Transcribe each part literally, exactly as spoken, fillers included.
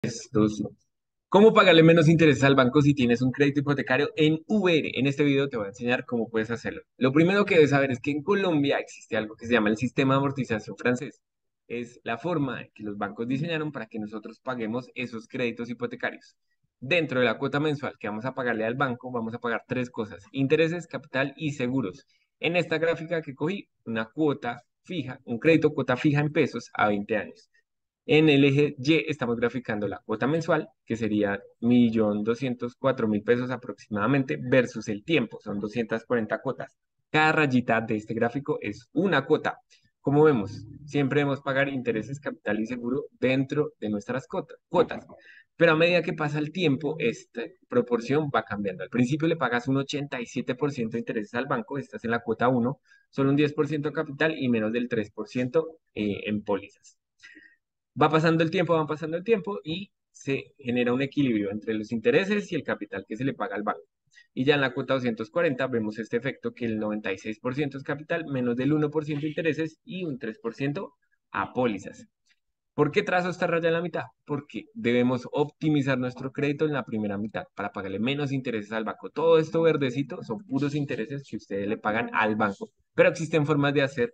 Tres, dos, uno. ¿Cómo pagarle menos interés al banco si tienes un crédito hipotecario en V R? En este video te voy a enseñar cómo puedes hacerlo. Lo primero que debes saber es que en Colombia existe algo que se llama el sistema de amortización francés. Es la forma que los bancos diseñaron para que nosotros paguemos esos créditos hipotecarios. Dentro de la cuota mensual que vamos a pagarle al banco, vamos a pagar tres cosas: intereses, capital y seguros. En esta gráfica que cogí, una cuota fija, un crédito cuota fija en pesos a veinte años. En el eje Y estamos graficando la cuota mensual, que sería un millón doscientos cuatro mil pesos aproximadamente, versus el tiempo, son doscientas cuarenta cuotas. Cada rayita de este gráfico es una cuota. Como vemos, siempre debemos pagar intereses, capital y seguro dentro de nuestras cota- cuotas. Pero a medida que pasa el tiempo, esta proporción va cambiando. Al principio le pagas un ochenta y siete por ciento de intereses al banco, estás en la cuota uno, solo un diez por ciento capital y menos del tres por ciento eh, en pólizas. Va pasando el tiempo, va pasando el tiempo y se genera un equilibrio entre los intereses y el capital que se le paga al banco. Y ya en la cuota doscientos cuarenta vemos este efecto que el noventa y seis por ciento es capital, menos del uno por ciento de intereses y un tres por ciento a pólizas. ¿Por qué trazo esta raya en la mitad? Porque debemos optimizar nuestro crédito en la primera mitad para pagarle menos intereses al banco. Todo esto verdecito son puros intereses que ustedes le pagan al banco. Pero existen formas de hacer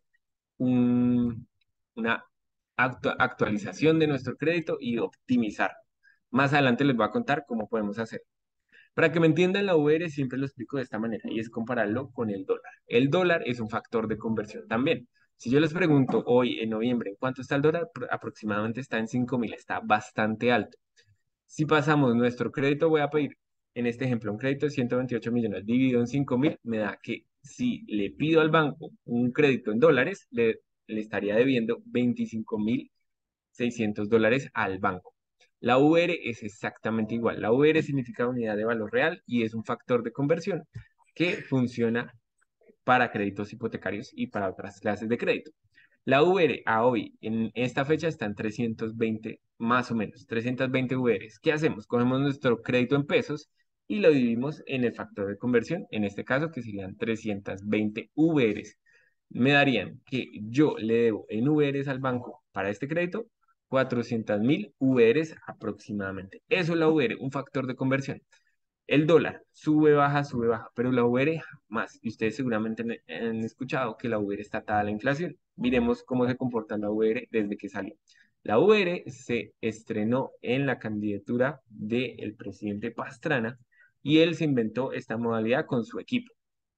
un- una actu- actualización de nuestro crédito y optimizar. Más adelante les voy a contar cómo podemos hacer. Para que me entiendan, la U R siempre lo explico de esta manera y es compararlo con el dólar. El dólar es un factor de conversión también. Si yo les pregunto hoy en noviembre, ¿en cuánto está el dólar? Pro- Aproximadamente está en cinco mil, está bastante alto. Si pasamos nuestro crédito, voy a pedir, en este ejemplo, un crédito de ciento veintiocho millones dividido en cinco mil, me da que si le pido al banco un crédito en dólares, le, le estaría debiendo veinticinco mil seiscientos dólares al banco. La U R es exactamente igual. La U R significa unidad de valor real y es un factor de conversión que funciona para créditos hipotecarios y para otras clases de crédito. La U R a hoy, en esta fecha, está en trescientos veinte, más o menos, trescientos veinte U Rs. ¿Qué hacemos? Cogemos nuestro crédito en pesos y lo dividimos en el factor de conversión, en este caso, que serían trescientos veinte U Rs. Me darían que yo le debo en U Rs al banco para este crédito cuatrocientos mil U Rs aproximadamente. Eso es la U R, un factor de conversión. El dólar sube, baja, sube, baja, pero la U R más. Y ustedes seguramente han, han escuchado que la U R está atada a la inflación. Miremos cómo se comporta la U R desde que salió. La U R se estrenó en la candidatura del presidente Pastrana y él se inventó esta modalidad con su equipo.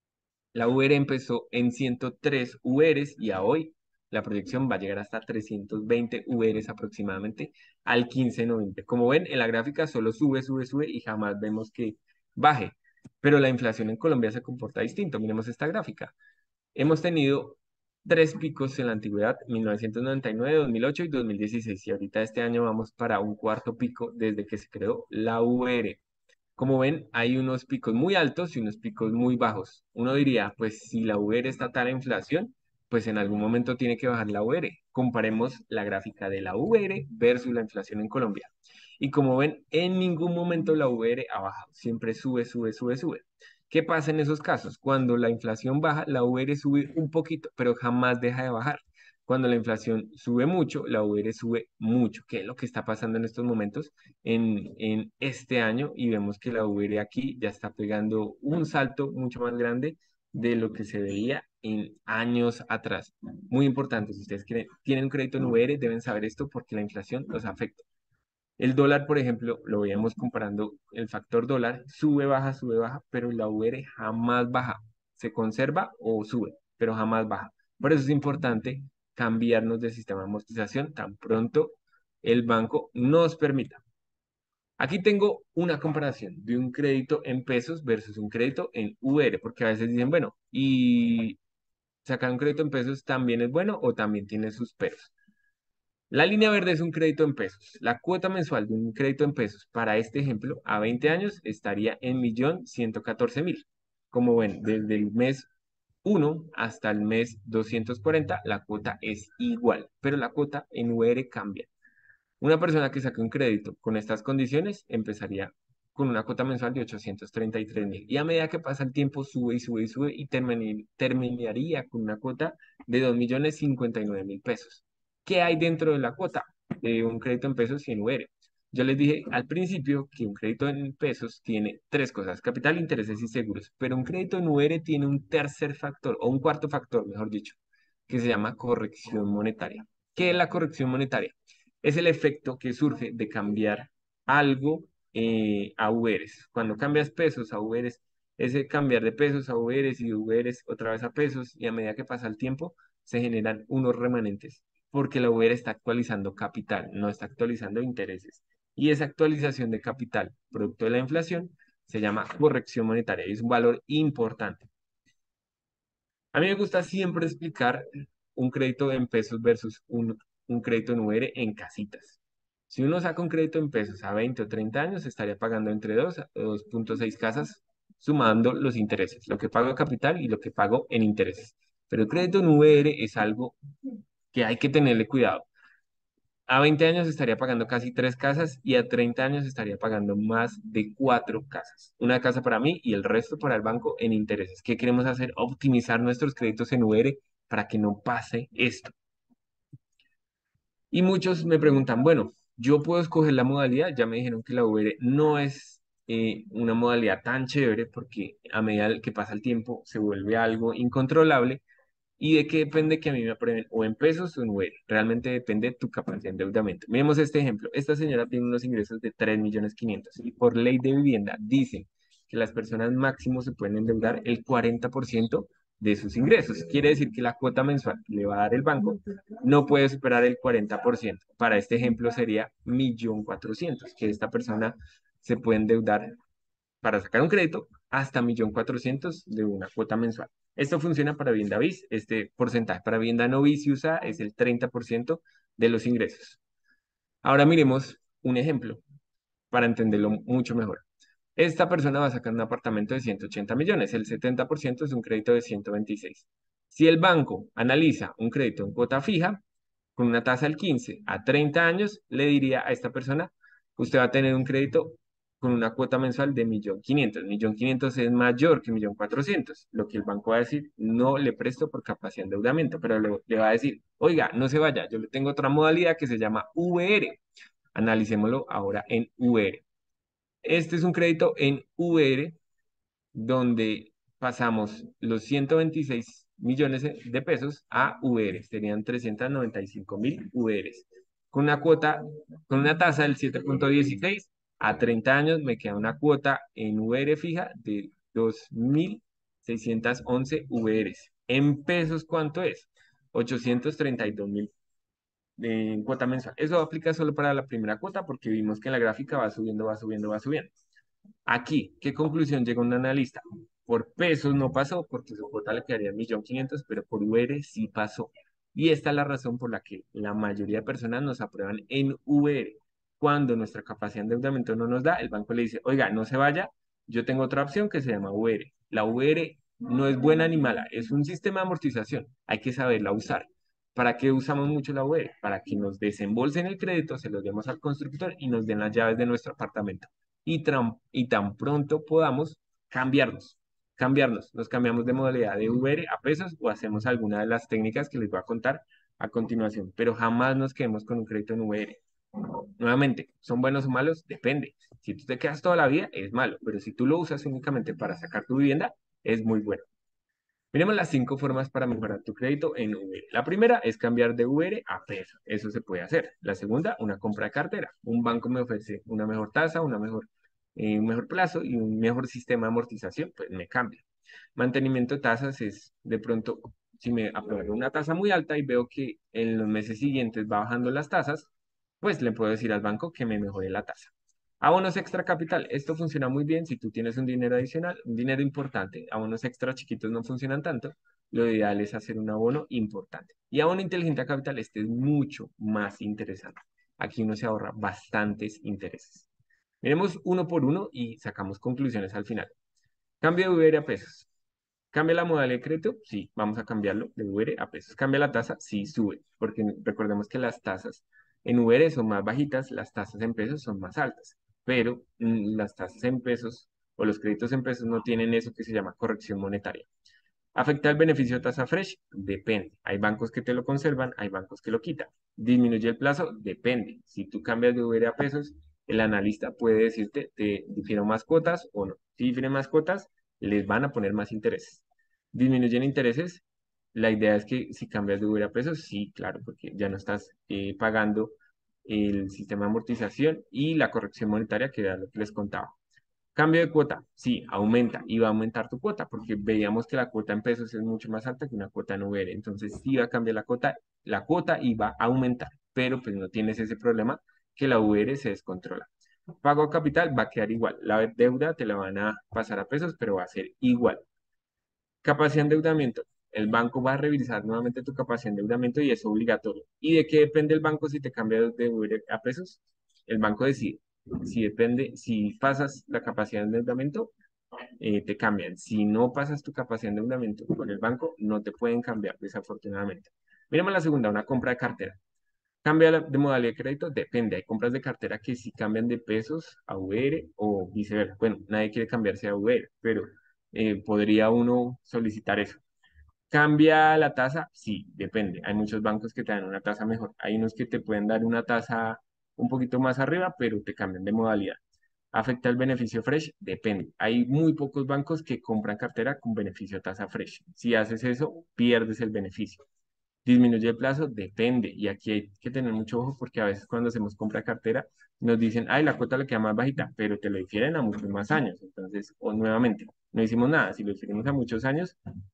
La U R empezó en ciento tres U Rs y a hoy la proyección va a llegar hasta trescientos veinte U Rs aproximadamente al quince de noviembre. Como ven, en la gráfica solo sube, sube, sube y jamás vemos que baje. Pero la inflación en Colombia se comporta distinto. Miremos esta gráfica. Hemos tenido tres picos en la antigüedad: mil novecientos noventa y nueve, dos mil ocho y dos mil dieciséis. Y ahorita este año vamos para un cuarto pico desde que se creó la U R. Como ven, hay unos picos muy altos y unos picos muy bajos. Uno diría, pues si la U R está tal a inflación, pues en algún momento tiene que bajar la U R. Comparemos la gráfica de la U R versus la inflación en Colombia. Y como ven, en ningún momento la U R ha bajado. Siempre sube, sube, sube, sube. ¿Qué pasa en esos casos? Cuando la inflación baja, la U R sube un poquito, pero jamás deja de bajar. Cuando la inflación sube mucho, la U R sube mucho. ¿Qué es lo que está pasando en estos momentos? en, en este año y vemos que la U R aquí ya está pegando un salto mucho más grande de lo que se veía en años atrás. Muy importante, si ustedes quieren, tienen un crédito en U R, deben saber esto porque la inflación los afecta. El dólar, por ejemplo, lo veíamos comparando el factor dólar, sube, baja, sube, baja, pero la U R jamás baja. Se conserva o sube, pero jamás baja. Por eso es importante cambiarnos de sistema de amortización tan pronto el banco nos permita. Aquí tengo una comparación de un crédito en pesos versus un crédito en U R, porque a veces dicen, bueno, y sacar un crédito en pesos también es bueno o también tiene sus peros. La línea verde es un crédito en pesos. La cuota mensual de un crédito en pesos para este ejemplo a veinte años estaría en un millón ciento catorce mil. Como ven, desde el mes uno hasta el mes doscientos cuarenta, la cuota es igual, pero la cuota en U R cambia. Una persona que saque un crédito con estas condiciones empezaría con una cuota mensual de ochocientos treinta y tres mil. Y a medida que pasa el tiempo, sube y sube y sube y termini- terminaría con una cuota de dos millones cincuenta y nueve mil pesos. ¿Qué hay dentro de la cuota de un crédito en pesos y en U R? Yo les dije al principio que un crédito en pesos tiene tres cosas: capital, intereses y seguros, pero un crédito en U R tiene un tercer factor, o un cuarto factor, mejor dicho, que se llama corrección monetaria. ¿Qué es la corrección monetaria? Es el efecto que surge de cambiar algo eh, a U Rs. Cuando cambias pesos a U Rs, ese cambiar de pesos a U Rs y de U Rs otra vez a pesos, y a medida que pasa el tiempo, se generan unos remanentes, porque la U R está actualizando capital, no está actualizando intereses. Y esa actualización de capital, producto de la inflación, se llama corrección monetaria y es un valor importante. A mí me gusta siempre explicar un crédito en pesos versus un, un crédito en U R en casitas. Si uno saca un crédito en pesos a veinte o treinta años, estaría pagando entre dos a dos punto seis casas, sumando los intereses, lo que pago en capital y lo que pago en intereses. Pero el crédito en U R es algo que hay que tenerle cuidado. A veinte años estaría pagando casi tres casas y a treinta años estaría pagando más de cuatro casas. Una casa para mí y el resto para el banco en intereses. ¿Qué queremos hacer? Optimizar nuestros créditos en U R para que no pase esto. Y muchos me preguntan, bueno, yo puedo escoger la modalidad. Ya me dijeron que la U R no es eh, una modalidad tan chévere porque a medida que pasa el tiempo se vuelve algo incontrolable. ¿Y de qué depende que a mí me aprueben? ¿O en pesos o en U R? Realmente depende de tu capacidad de endeudamiento. Miremos este ejemplo. Esta señora tiene unos ingresos de tres millones quinientos mil y por ley de vivienda dicen que las personas máximo se pueden endeudar el cuarenta por ciento de sus ingresos. Quiere decir que la cuota mensual que le va a dar el banco no puede superar el cuarenta por ciento. Para este ejemplo sería un millón cuatrocientos mil, que esta persona se puede endeudar para sacar un crédito hasta un millón cuatrocientos mil de una cuota mensual. Esto funciona para vivienda bis. Este porcentaje para vivienda no bis y usa es el treinta por ciento de los ingresos. Ahora miremos un ejemplo para entenderlo mucho mejor. Esta persona va a sacar un apartamento de ciento ochenta millones. El setenta por ciento es un crédito de ciento veintiséis. Si el banco analiza un crédito en cuota fija, con una tasa del quince a treinta años, le diría a esta persona, usted va a tener un crédito con una cuota mensual de un millón quinientos mil. un millón quinientos mil es mayor que un millón cuatrocientos mil. Lo que el banco va a decir, no le presto por capacidad de endeudamiento, pero le, le va a decir, oiga, no se vaya, yo le tengo otra modalidad que se llama V R. Analicémoslo ahora en V R. Este es un crédito en V R donde pasamos los ciento veintiséis millones de pesos a U R, serían trescientos noventa y cinco mil U Rs. Con una cuota, con una tasa del siete punto dieciséis, a treinta años me queda una cuota en U R fija de dos mil seiscientos once U Rs. En pesos, ¿cuánto es? ochocientos treinta y dos mil en cuota mensual. Eso aplica solo para la primera cuota porque vimos que la gráfica va subiendo, va subiendo, va subiendo. Aquí, ¿qué conclusión llega un analista? Por pesos no pasó, porque su cuota le quedaría un millón quinientos, pero por U R sí pasó. Y esta es la razón por la que la mayoría de personas nos aprueban en V R. Cuando nuestra capacidad de endeudamiento no nos da, el banco le dice, oiga, no se vaya, yo tengo otra opción que se llama V R. La V R no es buena ni mala, es un sistema de amortización, hay que saberla usar. ¿Para qué usamos mucho la V R? Para que nos desembolsen el crédito, se lo demos al constructor y nos den las llaves de nuestro apartamento y, tran- y tan pronto podamos cambiarnos, cambiarnos, nos cambiamos de modalidad de V R a pesos o hacemos alguna de las técnicas que les voy a contar a continuación, pero jamás nos quedemos con un crédito en V R. Nuevamente, ¿son buenos o malos? Depende. Si tú te quedas toda la vida, es malo, pero si tú lo usas únicamente para sacar tu vivienda, es muy bueno. Miremos las cinco formas para mejorar tu crédito en V R. La primera es cambiar de V R a peso. Eso se puede hacer. La segunda, una compra de cartera. Un banco me ofrece una mejor tasa, una mejor, eh, un mejor plazo y un mejor sistema de amortización, pues me cambio. Mantenimiento de tasas es de pronto, si me apruebo una tasa muy alta y veo que en los meses siguientes va bajando las tasas, pues le puedo decir al banco que me mejore la tasa. Abonos extra capital. Esto funciona muy bien si tú tienes un dinero adicional, un dinero importante. Abonos extra chiquitos no funcionan tanto. Lo ideal es hacer un abono importante. Y abono inteligente a capital, este es mucho más interesante. Aquí uno se ahorra bastantes intereses. Miremos uno por uno y sacamos conclusiones al final. Cambio de V R a pesos. ¿Cambia la modalidad de crédito? Sí, vamos a cambiarlo de U R a pesos. ¿Cambia la tasa? Sí, sube, porque recordemos que las tasas en U R son más bajitas, las tasas en pesos son más altas, pero mm, las tasas en pesos o los créditos en pesos no tienen eso que se llama corrección monetaria. ¿Afecta el beneficio de tasa fresh? Depende. Hay bancos que te lo conservan, hay bancos que lo quitan. ¿Disminuye el plazo? Depende. Si tú cambias de U R a pesos, el analista puede decirte, ¿te difieren más cuotas o no? Si difieren más cuotas, les van a poner más intereses. ¿Disminuyen intereses? La idea es que si cambias de V a pesos, sí, claro, porque ya no estás eh, pagando el sistema de amortización y la corrección monetaria, que era lo que les contaba. Cambio de cuota, sí, aumenta y va a aumentar tu cuota, porque veíamos que la cuota en pesos es mucho más alta que una cuota en V R. Entonces sí va a cambiar la cuota, la cuota y va a aumentar, pero pues no tienes ese problema que la V R se descontrola. Pago a capital va a quedar igual. La deuda te la van a pasar a pesos, pero va a ser igual. Capacidad de endeudamiento. El banco va a revisar nuevamente tu capacidad de endeudamiento y es obligatorio. ¿Y de qué depende el banco si te cambia de V R a pesos? El banco decide. Si depende, si pasas la capacidad de endeudamiento, eh, te cambian. Si no pasas tu capacidad de endeudamiento con el banco, no te pueden cambiar, desafortunadamente. Miremos la segunda, una compra de cartera. ¿Cambia la- de modalidad de crédito? Depende. Hay compras de cartera que sí cambian de pesos a V R o viceversa. Bueno, nadie quiere cambiarse a V R, pero eh, podría uno solicitar eso. ¿Cambia la tasa? Sí, depende. Hay muchos bancos que te dan una tasa mejor. Hay unos que te pueden dar una tasa un poquito más arriba, pero te cambian de modalidad. ¿Afecta el beneficio fresh? Depende. Hay muy pocos bancos que compran cartera con beneficio tasa fresh. Si haces eso, pierdes el beneficio. ¿Disminuye el plazo? Depende. Y aquí hay que tener mucho ojo porque a veces cuando hacemos compra cartera nos dicen, ay, la cuota le queda más bajita, pero te lo difieren a muchos más años. Entonces, o nuevamente, no hicimos nada. Si lo difierimos a muchos años,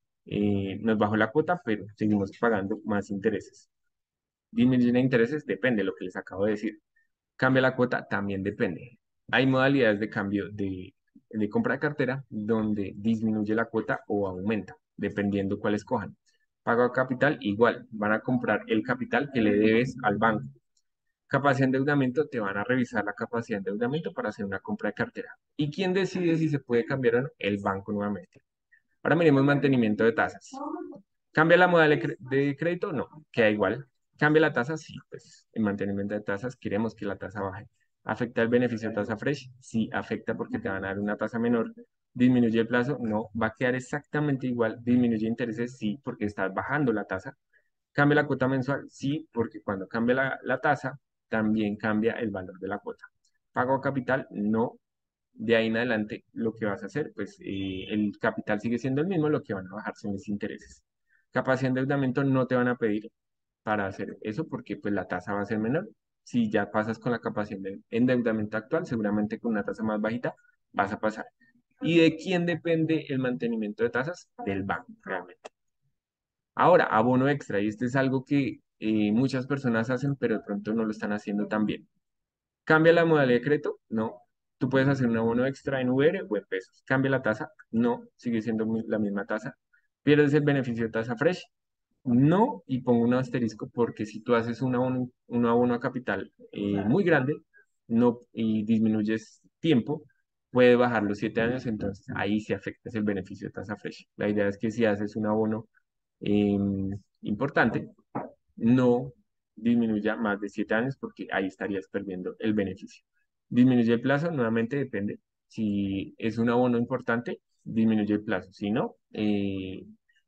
eh, nos bajó la cuota, pero seguimos pagando más intereses. ¿Disminuye de intereses? Depende, lo que les acabo de decir. ¿Cambia la cuota? También depende. Hay modalidades de cambio de, de compra de cartera donde disminuye la cuota o aumenta, dependiendo cuál escojan. Pago a capital, igual, van a comprar el capital que le debes al banco. Capacidad de endeudamiento, te van a revisar la capacidad de endeudamiento para hacer una compra de cartera. ¿Y quién decide si se puede cambiar o no? El banco nuevamente. Ahora miremos mantenimiento de tasas. ¿Cambia la modalidad de cre- de crédito? No, queda igual. ¿Cambia la tasa? Sí, pues en mantenimiento de tasas queremos que la tasa baje. ¿Afecta el beneficio de tasa fresh? Sí, afecta porque te van a dar una tasa menor. ¿Disminuye el plazo? No, va a quedar exactamente igual. ¿Disminuye intereses? Sí, porque estás bajando la tasa. ¿Cambia la cuota mensual? Sí, porque cuando cambia la, la tasa, también cambia el valor de la cuota. ¿Pago a capital? No. De ahí en adelante, lo que vas a hacer, pues eh, el capital sigue siendo el mismo, lo que van a bajar son los intereses. Capacidad de endeudamiento no te van a pedir para hacer eso porque pues la tasa va a ser menor. Si ya pasas con la capacidad de endeudamiento actual, seguramente con una tasa más bajita vas a pasar. ¿Y de quién depende el mantenimiento de tasas? Del banco, realmente. Ahora, abono extra, y este es algo que eh, muchas personas hacen, pero de pronto no lo están haciendo tan bien. ¿Cambia la modalidad de crédito? No. Tú puedes hacer un abono extra en V R o en pesos. ¿Cambia la tasa? No. Sigue siendo mi- la misma tasa. ¿Pierdes el beneficio de tasa fresh? No. Y pongo un asterisco porque si tú haces un abono, un abono a capital eh, muy grande no, y disminuyes tiempo, puede bajar los siete años, entonces ahí sí afectas el beneficio de tasa fresh. La idea es que si haces un abono em, importante, no disminuya más de siete años porque ahí estarías perdiendo el beneficio. Disminuye el plazo, nuevamente depende. Si es un abono importante, disminuye el plazo. Si no, eh,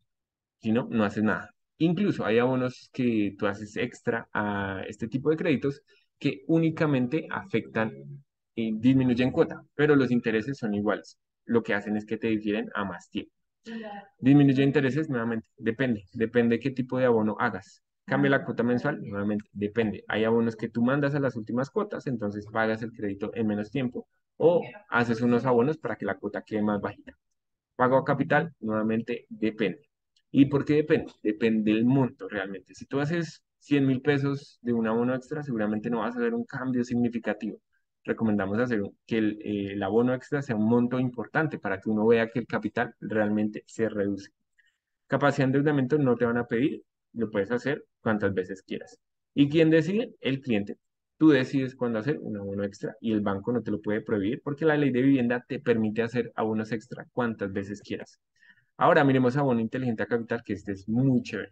si no, no haces nada. Incluso hay abonos que tú haces extra a este tipo de créditos que únicamente afectan y disminuyen cuota, pero los intereses son iguales. Lo que hacen es que te difieren a más tiempo. Disminuye intereses, nuevamente, depende, depende qué tipo de abono hagas. Cambia la cuota mensual, nuevamente, depende. Hay abonos que tú mandas a las últimas cuotas, entonces pagas el crédito en menos tiempo, o haces unos abonos para que la cuota quede más bajita. Pago a capital, nuevamente, depende. ¿Y por qué depende? Depende del monto realmente. Si tú haces cien mil pesos de un abono extra, seguramente no vas a ver un cambio significativo. Recomendamos hacer un- que el, eh, el abono extra sea un monto importante para que uno vea que el capital realmente se reduce. Capacidad de endeudamiento no te van a pedir, lo puedes hacer cuantas veces quieras. ¿Y quién decide? El cliente. Tú decides cuándo hacer un abono extra y el banco no te lo puede prohibir porque la ley de vivienda te permite hacer abonos extra cuantas veces quieras. Ahora miremos abono inteligente a capital, que este es muy chévere.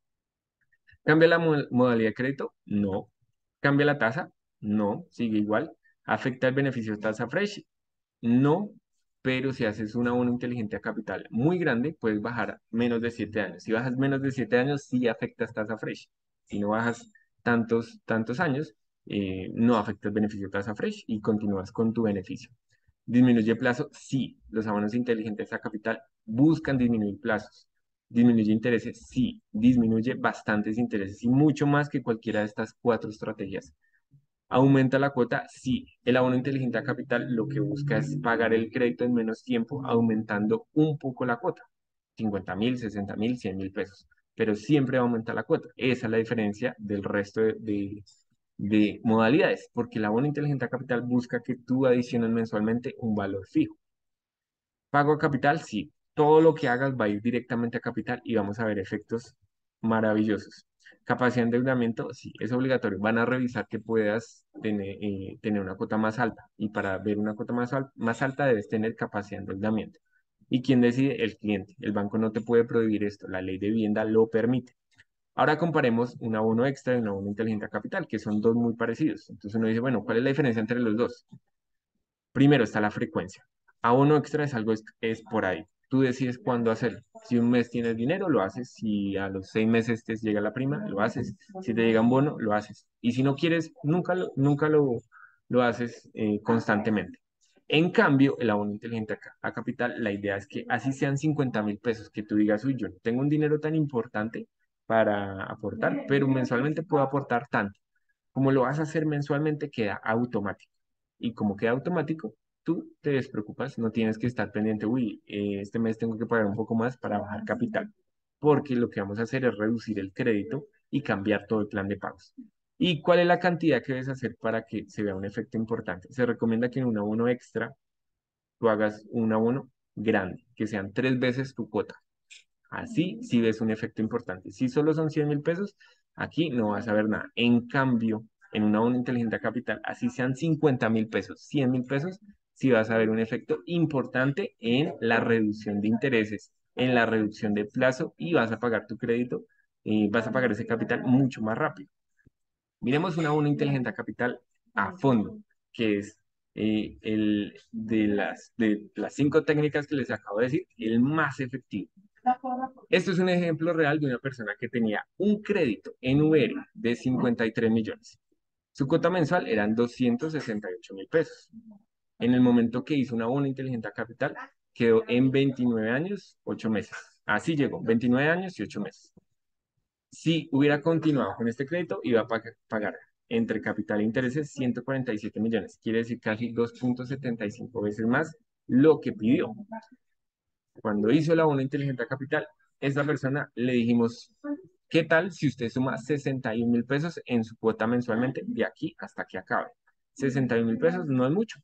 ¿Cambia la mo- modalidad de crédito? No. ¿Cambia la tasa? No, sigue igual. ¿Afecta el beneficio de tasa fresh? No, pero si haces un abono inteligente a capital muy grande, puedes bajar menos de siete años. Si bajas menos de siete años, sí afectas tasa fresh. Si no bajas tantos, tantos años, eh, no afecta el beneficio tasa fresh y continúas con tu beneficio. ¿Disminuye plazo? Sí, los abonos inteligentes a capital buscan disminuir plazos. ¿Disminuye intereses? Sí, disminuye bastantes intereses y mucho más que cualquiera de estas cuatro estrategias. ¿Aumenta la cuota? Sí, el abono inteligente a capital lo que busca es pagar el crédito en menos tiempo, aumentando un poco la cuota, cincuenta mil, sesenta mil, cien mil pesos, pero siempre aumenta la cuota. Esa es la diferencia del resto de, de, de modalidades, porque el abono inteligente a capital busca que tú adiciones mensualmente un valor fijo. Pago a capital, sí. Todo lo que hagas va a ir directamente a capital y vamos a ver efectos maravillosos. Capacidad de endeudamiento, sí, es obligatorio. Van a revisar que puedas tener, eh, tener una cuota más alta y para ver una cuota más, al- más alta debes tener capacidad de endeudamiento. ¿Y quién decide? El cliente. El banco no te puede prohibir esto. La ley de vivienda lo permite. Ahora comparemos un abono extra y un abono inteligente a capital, que son dos muy parecidos. Entonces uno dice, bueno, ¿cuál es la diferencia entre los dos? Primero está la frecuencia. Abono extra es algo es, es por ahí. Tú decides cuándo hacerlo. Si un mes tienes dinero, lo haces. Si a los seis meses te llega la prima, lo haces. Si te llega un bono, lo haces. Y si no quieres, nunca lo, nunca lo, lo haces eh, constantemente. En cambio, el abono inteligente a, ca- a capital, la idea es que así sean cincuenta mil pesos, que tú digas, uy, yo no tengo un dinero tan importante para aportar, pero mensualmente puedo aportar tanto. Como lo vas a hacer mensualmente, queda automático. Y como queda automático, tú te despreocupas, no tienes que estar pendiente, uy, eh, este mes tengo que pagar un poco más para bajar capital, porque lo que vamos a hacer es reducir el crédito y cambiar todo el plan de pagos. ¿Y cuál es la cantidad que debes hacer para que se vea un efecto importante? Se recomienda que en un abono extra tú hagas un abono grande, que sean tres veces tu cuota. Así sí ves un efecto importante. Si solo son cien mil pesos, aquí no vas a ver nada. En cambio, en una unión inteligente capital, así sean cincuenta mil pesos, cien mil pesos, sí vas a ver un efecto importante en la reducción de intereses, en la reducción de plazo y vas a pagar tu crédito, y vas a pagar ese capital mucho más rápido. Miremos una unión inteligente capital a fondo, que es eh, el de las, de las cinco técnicas que les acabo de decir, el más efectivo. Esto es un ejemplo real de una persona que tenía un crédito en U R de cincuenta y tres millones. Su cuota mensual eran doscientos sesenta y ocho mil pesos. En el momento que hizo una bono inteligente a capital, quedó en veintinueve años, ocho meses. Así llegó, veintinueve años y ocho meses. Si hubiera continuado con este crédito, iba a pag- pagar entre capital e intereses ciento cuarenta y siete millones. Quiere decir casi dos punto setenta y cinco veces más lo que pidió. Cuando hizo el abono inteligente a capital, esta persona le dijimos, ¿qué tal si usted suma sesenta y un mil pesos en su cuota mensualmente de aquí hasta que acabe? sesenta y un mil pesos no es mucho.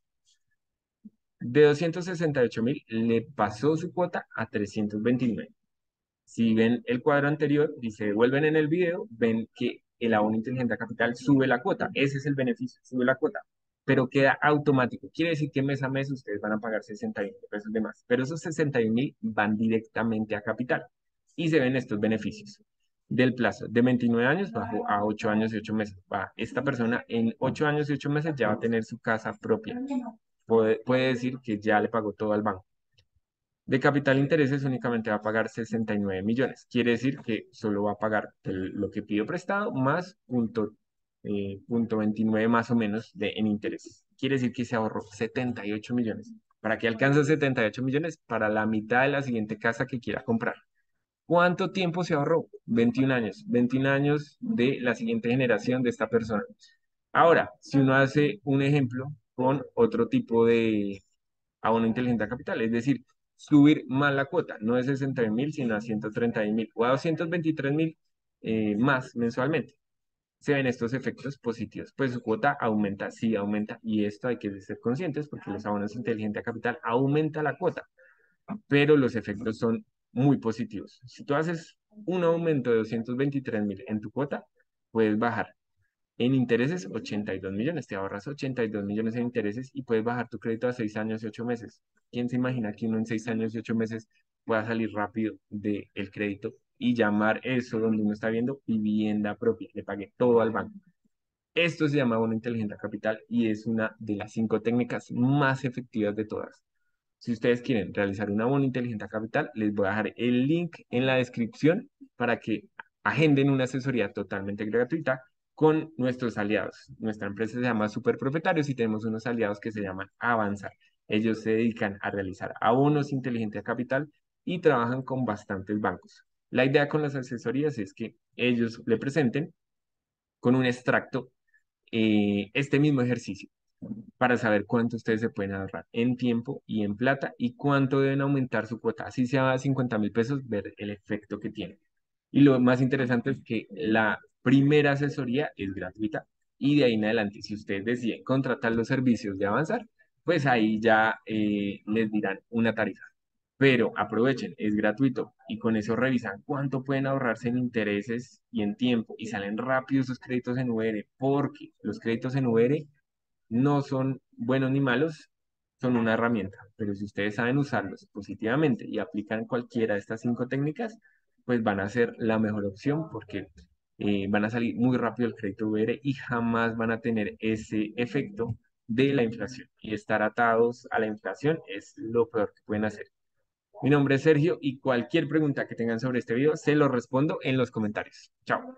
De doscientos sesenta y ocho mil le pasó su cuota a trescientos veintinueve. Si ven el cuadro anterior y se devuelven en el video, ven que el abono inteligente a capital sube la cuota. Ese es el beneficio, sube la cuota. Pero queda automático. Quiere decir que mes a mes ustedes van a pagar sesenta y un mil pesos de más. Pero esos sesenta y un mil van directamente a capital. Y se ven estos beneficios. Del plazo de veintinueve años bajó a ocho años y ocho meses. Va, esta persona en ocho años y ocho meses ya va a tener su casa propia. Puede, puede decir que ya le pagó todo al banco. De capital intereses únicamente va a pagar sesenta y nueve millones. Quiere decir que solo va a pagar el- lo que pidió prestado más punto, eh, punto veintinueve más o menos de, en intereses. Quiere decir que se ahorró setenta y ocho millones. ¿Para qué alcanza setenta y ocho millones? Para la mitad de la siguiente casa que quiera comprar. ¿Cuánto tiempo se ahorró? veintiún años. veintiún años de la siguiente generación de esta persona. Ahora, si uno hace un ejemplo con otro tipo de abono inteligente a capital, es decir, subir más la cuota, no de sesenta mil, sino a ciento treinta mil o a doscientos veintitrés mil eh, más mensualmente. Se ven estos efectos positivos, pues su cuota aumenta, sí aumenta, y esto hay que ser conscientes porque los abonos inteligentes a capital aumenta la cuota, pero los efectos son muy positivos. Si tú haces un aumento de doscientos veintitrés mil en tu cuota, puedes bajar en intereses ochenta y dos millones, te ahorras ochenta y dos millones en intereses y puedes bajar tu crédito a seis años y ocho meses. ¿Quién se imagina que uno en seis años y ocho meses pueda salir rápido del crédito y llamar eso donde uno está viendo vivienda propia? Le pague todo al banco. Esto se llama bono inteligente capital y es una de las cinco técnicas más efectivas de todas. Si ustedes quieren realizar una bono inteligente capital, les voy a dejar el link en la descripción para que agenden una asesoría totalmente gratuita con nuestros aliados. Nuestra empresa se llama Superpropietarios y tenemos unos aliados que se llaman Avanzar. Ellos se dedican a realizar abonos inteligentes a capital y trabajan con bastantes bancos. La idea con las asesorías es que ellos le presenten con un extracto eh, este mismo ejercicio para saber cuánto ustedes se pueden ahorrar en tiempo y en plata y cuánto deben aumentar su cuota. Así sea cincuenta mil pesos, ver el efecto que tiene. Y lo más interesante es que la primera asesoría es gratuita y de ahí en adelante, si ustedes deciden contratar los servicios de Avanzar, pues ahí ya eh, les dirán una tarifa. Pero aprovechen, es gratuito y con eso revisan cuánto pueden ahorrarse en intereses y en tiempo y salen rápido esos créditos en U R porque los créditos en U R no son buenos ni malos, son una herramienta, pero si ustedes saben usarlos positivamente y aplican cualquiera de estas cinco técnicas, pues van a ser la mejor opción porque eh, van a salir muy rápido el crédito U R y jamás van a tener ese efecto de la inflación. Y estar atados a la inflación es lo peor que pueden hacer. Mi nombre es Sergio y cualquier pregunta que tengan sobre este video se lo respondo en los comentarios. Chao.